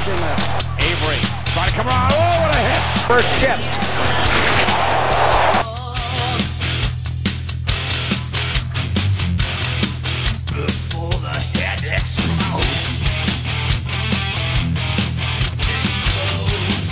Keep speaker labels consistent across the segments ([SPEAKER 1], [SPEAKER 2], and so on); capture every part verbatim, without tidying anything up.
[SPEAKER 1] pushing that.
[SPEAKER 2] Avery trying to come around. Oh, what a hit!
[SPEAKER 1] First shift.
[SPEAKER 2] Before the head explodes. Explodes.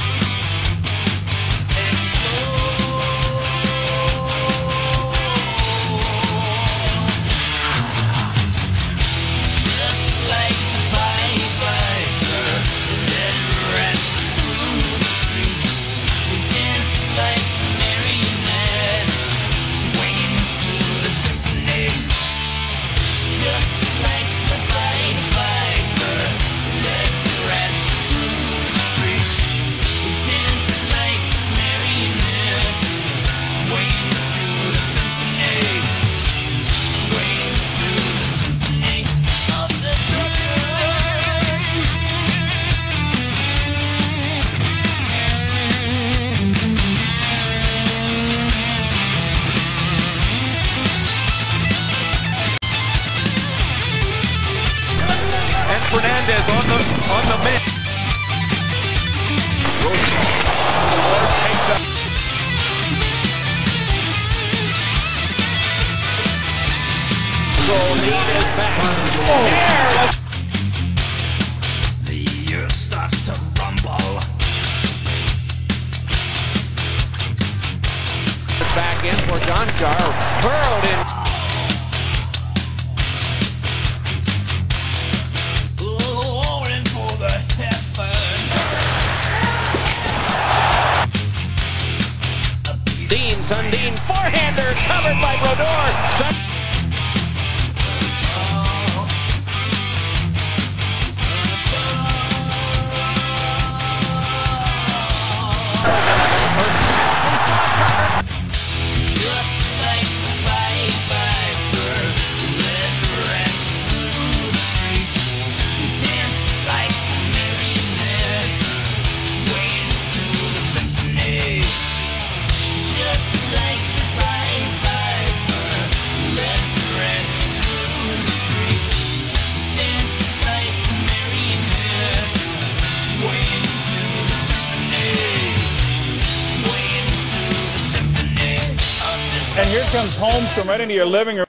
[SPEAKER 2] Just like the Pied Piper, let rats through the streets. We dance like marionettes, swinging through the symphony. Just like the Pied Piper, let rats through the streets. We dance like marionettes, swinging through the symphony. Swinging through the symphony of the
[SPEAKER 3] And Fernandez on the on the man.
[SPEAKER 2] takes up.
[SPEAKER 1] Goldine is back. Oh.
[SPEAKER 2] The earth starts to rumble.
[SPEAKER 1] Back in for Gonchar. Furrowed in.
[SPEAKER 2] Roaring for the heavens.
[SPEAKER 1] Dean, Sundin, forehander covered by Brodeur. Sun
[SPEAKER 2] Just like the Pied Piper, let rats through the streets. We dance like marionettes, swaying through the symphony. Just like the Pied Piper, let rats through the streets. Dance like marionettes, swaying through the symphony. Swaying through the symphony of this.
[SPEAKER 4] And here comes Holmstrom right into your living room.